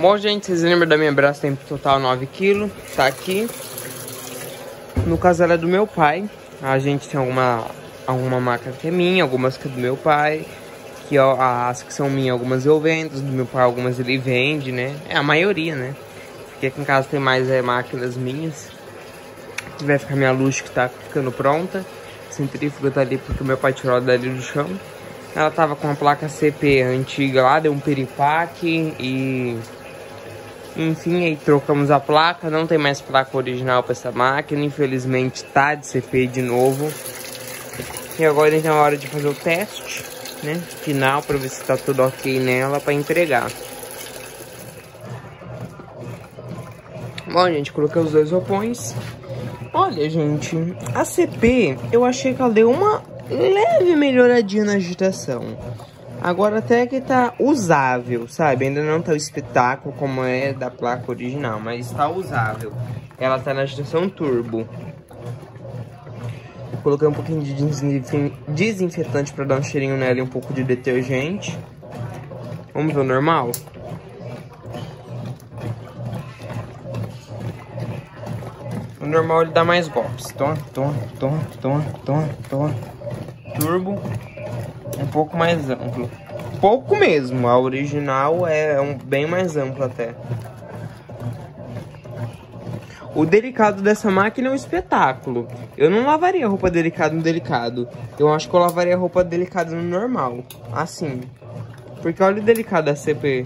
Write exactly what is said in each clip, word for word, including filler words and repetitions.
Bom, gente, vocês lembram da minha Brastemp total nove quilos? Tá aqui. No caso, ela é do meu pai. A gente tem alguma, alguma máquina que é minha, algumas que é do meu pai. Que ó, as que são minhas, algumas eu vendo. Do meu pai, algumas ele vende, né? É a maioria, né? Porque aqui em casa tem mais é, máquinas minhas. Aqui vai ficar minha luz que tá ficando pronta. A centrífuga tá ali porque o meu pai tirou ela dali do chão. Ela tava com a placa C P antiga lá, deu um piripaque e... Enfim, aí trocamos a placa, não tem mais placa original para essa máquina, infelizmente tá de C P de novo. E agora então é a hora de fazer o teste, né, final, para ver se tá tudo ok nela para entregar. Bom, gente, coloquei os dois roupões. Olha, gente, a C P, eu achei que ela deu uma leve melhoradinha na agitação. Agora até que tá usável, sabe? Ainda não tá o espetáculo como é da placa original, mas tá usável. Ela tá na agitação turbo. Coloquei um pouquinho de desinfetante pra dar um cheirinho nela e um pouco de detergente. Vamos ver o normal? O normal ele dá mais golpes. Tom, tom, tom, tom, tom, tom. Turbo. Um pouco mais amplo. Pouco mesmo. A original é um bem mais amplo até. O delicado dessa máquina é um espetáculo. Eu não lavaria a roupa delicada no delicado. Eu acho que eu lavaria a roupa delicada no normal. Assim. Porque olha o delicado da C P.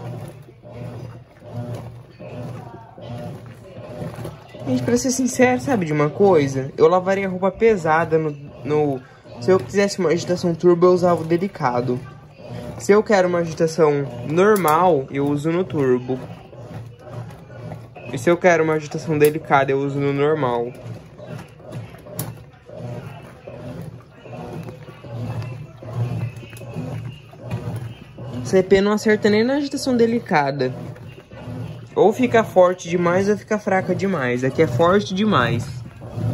Gente, pra ser sincero, sabe de uma coisa? Eu lavaria a roupa pesada no... no... Se eu quisesse uma agitação turbo, eu usava o delicado. Se eu quero uma agitação normal, eu uso no turbo. E se eu quero uma agitação delicada, eu uso no normal. C P não acerta nem na agitação delicada. Ou fica forte demais ou fica fraca demais. Aqui é forte demais.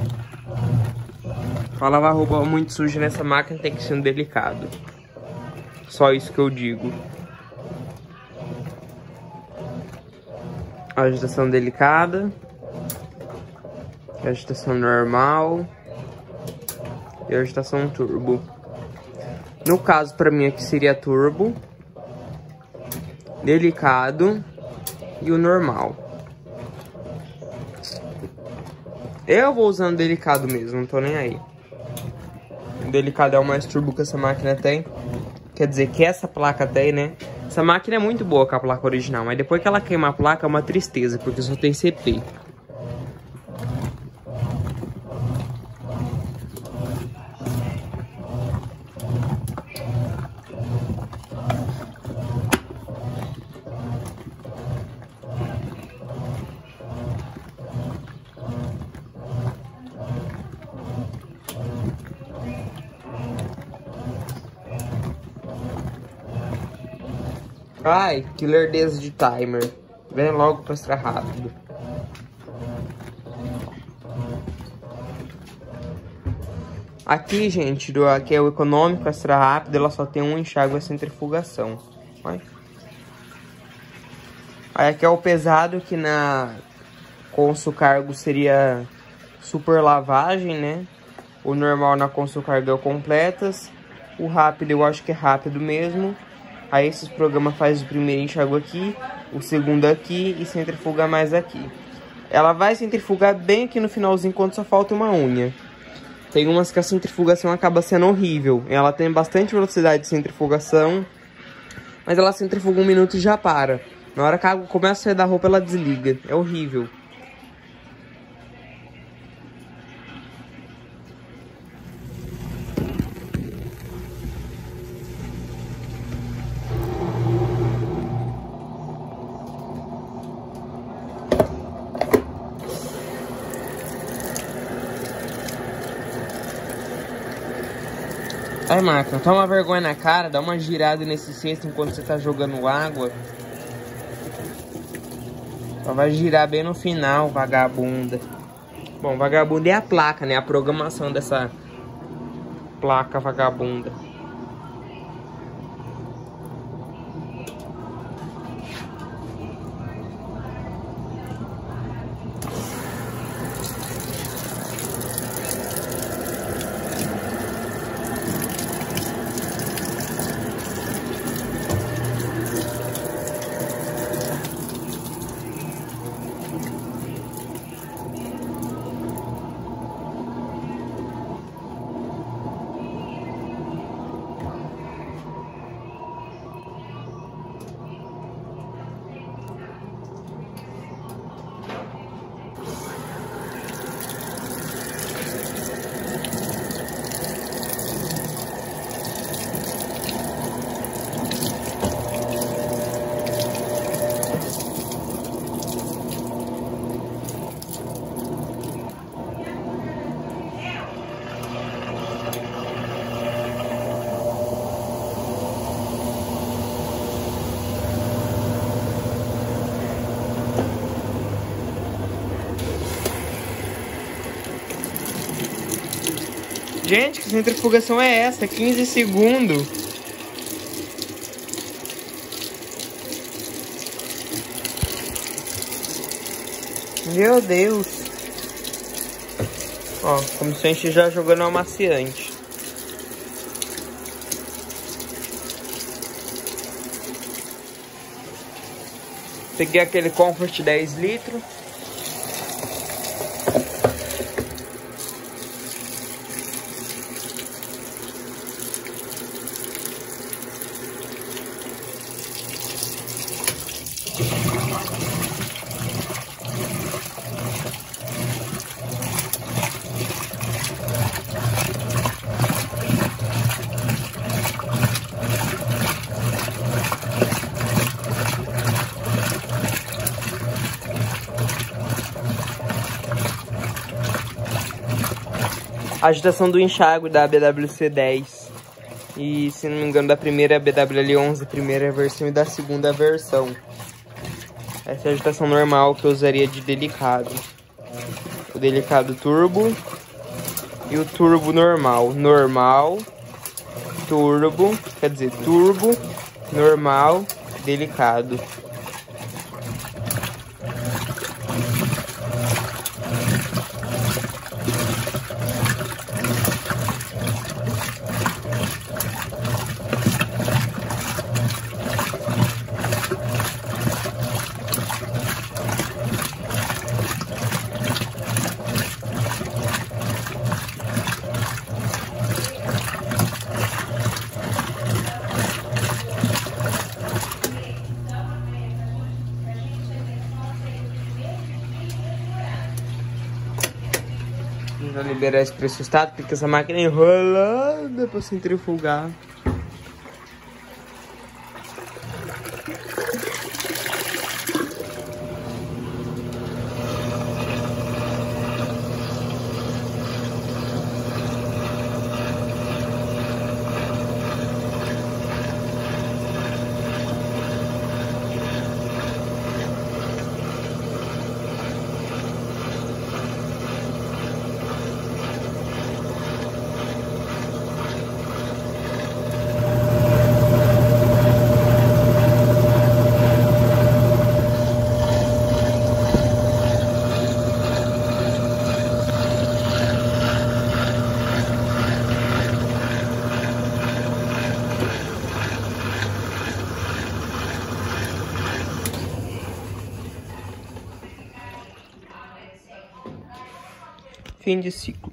Pra lavar roupa muito suja nessa máquina tem que ser um delicado. Só isso que eu digo. Agitação delicada. Agitação normal. E agitação turbo. No caso, pra mim aqui seria turbo. Delicado. E o normal. Eu vou usando delicado mesmo, não tô nem aí. O delicado é o mais turbo que essa máquina tem. Quer dizer, que essa placa tem, né? Essa máquina é muito boa com a placa original, mas depois que ela queima a placa é uma tristeza, porque só tem C P. Ai, que lerdeza de timer. Vem logo pra extra rápido. Aqui, gente, do, aqui é o econômico, extra rápido. Ela só tem um enxágue a centrifugação. Vai. Aí aqui é o pesado, que na Consul Cargo seria super lavagem, né? O normal na Consul Cargo é o completas. O rápido eu acho que é rápido mesmo. Aí esses programas faz o primeiro enxágue aqui, o segundo aqui e centrifuga mais aqui. Ela vai centrifugar bem aqui no finalzinho quando só falta uma unha. Tem umas que a centrifugação acaba sendo horrível. Ela tem bastante velocidade de centrifugação, mas ela centrifuga um minuto e já para. Na hora que a água começa a sair da roupa, ela desliga. É horrível. Ai, máquina, toma vergonha na cara, dá uma girada nesse cesto enquanto você tá jogando água. Só vai girar bem no final, vagabunda. Bom, vagabunda é a placa, né? A programação dessa placa vagabunda. Gente, que centrifugação é essa? quinze segundos. Meu Deus. Ó, como se a gente já jogando amaciante. Peguei aquele Comfort dez litros. Agitação do enxágue da B W C dez. E, se não me engano, da primeira B W L onze, primeira versão, e da segunda versão. Essa é a agitação normal que eu usaria de delicado. O delicado turbo e o turbo normal. Normal, turbo, quer dizer, turbo, normal, delicado. Vou liberar esse preço estado, porque essa máquina é enrolada pra centrifugar. Fim de ciclo.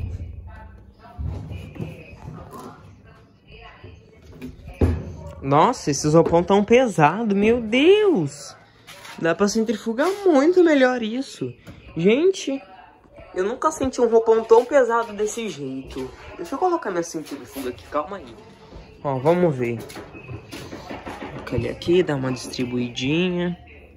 Nossa, esses roupão tão pesado, meu Deus! Dá pra centrifugar muito melhor isso. Gente, eu nunca senti um roupão tão pesado desse jeito. Deixa eu colocar minha centrifuga aqui, calma aí. Ó, vamos ver. Coloca ele aqui, dá uma distribuidinha.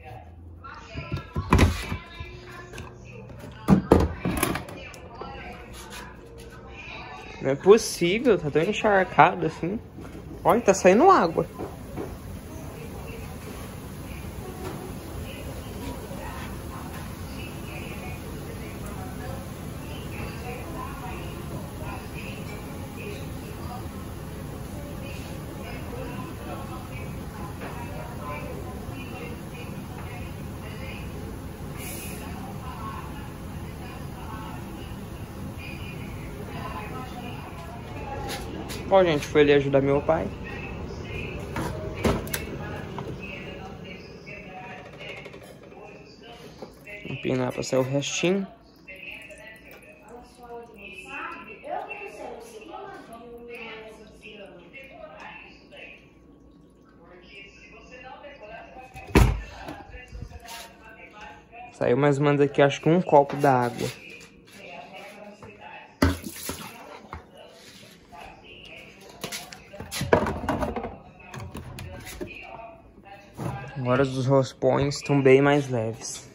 Não é possível, tá tão encharcado assim. Olha, tá saindo água. Ó, gente, foi ali ajudar meu pai. Empinar pra sair o restinho. Saiu mais ou menos aqui, acho que um copo da água. Agora os rospões estão bem mais leves.